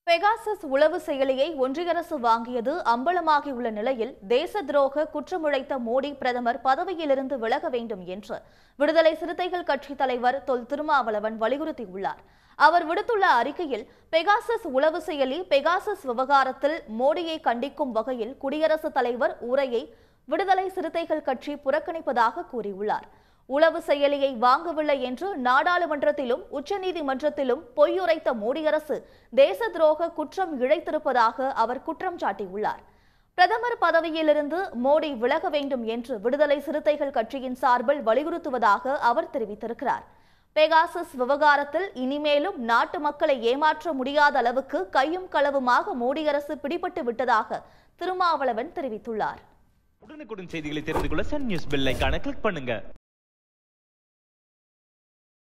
Pegasus உளவு செயலியை ஒன்றிய அரசு வாங்கியது அம்பலமாகியுள்ள நிலையில் தேச துரோக குற்றமுழைத்த மோடி பிரதமர் பதவியிலிருந்து விலக வேண்டும் என்று விடுதலை சிறுத்தைகள் கட்சி தலைவர் தொல் திருமாவளவன் வலியுறுத்தியுள்ளார். அவர் விடுத்துள்ள அறிக்கையில் பெகாசஸ் உளவு செயலி பெகாசஸ் விவகாரத்தில் மோடியை கண்டிக்கும் வகையில் குடியரசுத் தலைவர் உரையை விடுதலை சிறுத்தைகள் கட்சி புறக்கணிப்பதாக கூறியுள்ளார். உளவு செயலியை வாங்கவில்லை என்று நாடாளுமன்றத்திலும் உச்சநீதிமன்றத்திலும் பொய்யுரைத்த மோடி அரசு தேச துரோக குற்றம் இழைத்திருப்பதாக அவர் குற்றம் சாட்டியுள்ளார். பிரதமர் பதவியிலிருந்து மோடி விலக வேண்டும் என்று விடுதலை சிறுத்தைகள் கட்சியின் சார்பில் வலியுறுத்துவதாக அவர் தெரிவித்திருக்கிறார். பெகாசஸ் விவகாரத்தில் இனிமேலும் நாட்டு மக்களை ஏமாற்ற முடியாத அளவுக்கு கையும் களவுமாக மோடி அரசு பிடிபட்டு விட்டதாக திருமாவளவன் தெரிவித்துள்ளார். உடனுக்குடன் செய்திகளை தெரிந்து கொள்ள சன் நியூஸ் பெல் ஐகானை கிளிக் பண்ணுங்க.